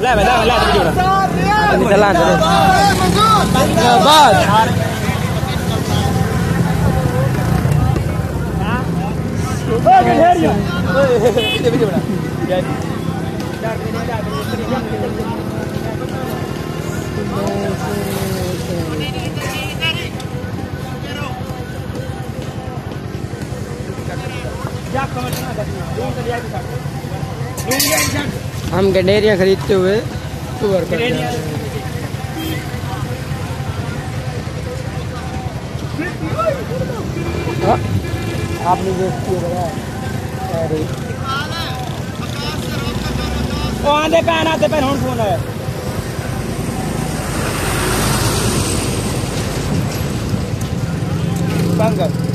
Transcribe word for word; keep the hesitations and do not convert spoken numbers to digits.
ला ला ला video बना चला बस वीडियो बना हम गंडेरिया खरीदते हुए टूर पर आपने देखी है अरे ओ आंधे पैन आते पैन हुन फोन है बंगर